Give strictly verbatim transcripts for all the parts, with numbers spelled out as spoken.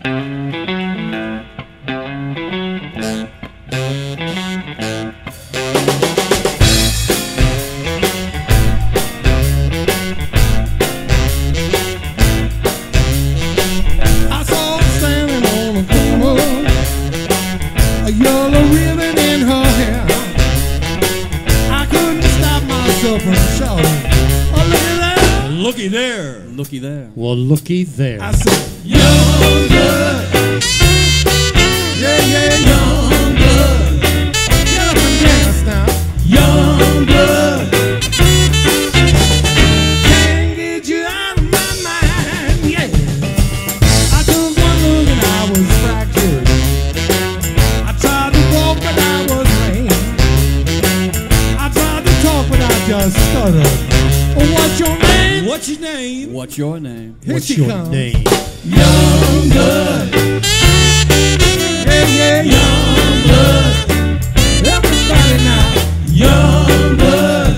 Looky there. Looky there. Well, looky there. I said, young blood. Yeah, yeah, young blood. Get up and dance now. Young blood. Can't get you out of my mind, yeah. I took one look and I was fractured. I tried to walk but I was lame. I tried to talk but I just stuttered. What's your name? What's your name? What's your name? Here What's she your comes. name? Young blood. Yeah, yeah, young blood. Everybody now. Young blood.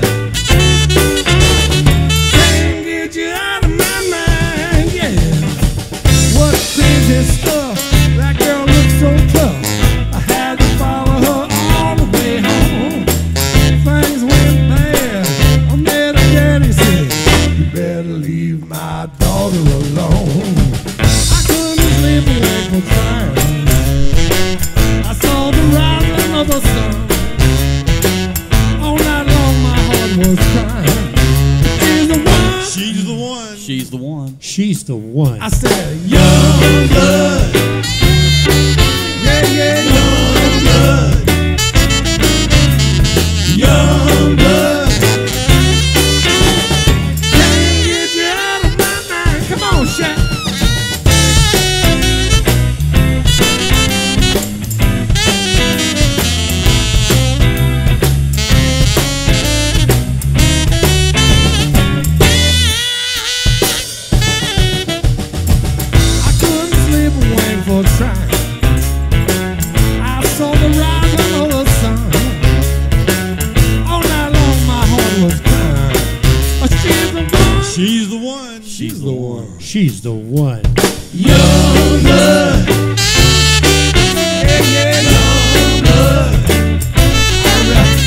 Can't get you out of my mind, yeah. What crazy stuff. That girl looks so tough. I had to follow her all the way home. Things went bad. I met a daddy said, you better leave my daughter alone. I couldn't sleep awake for crying. I saw the rising of the sun. All night long my heart was crying. She's the one. She's the one. She's the one. She's the one. I said, young blood. Yeah, yeah, young blood. Young blood. Can't get you out of my mind. Come on, Schatt. I couldn't sleep awake for trying. I saw the rising of the sun. All night long my heart was crying. Oh, she's the one. She's the one. She's She's the one. the one. Young blood. Yeah, yeah, young blood. All right.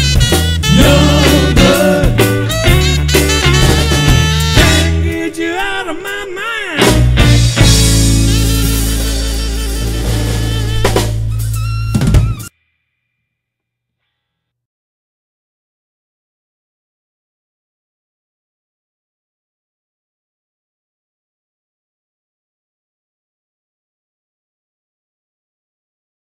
Young blood. Can't get you out of my mind.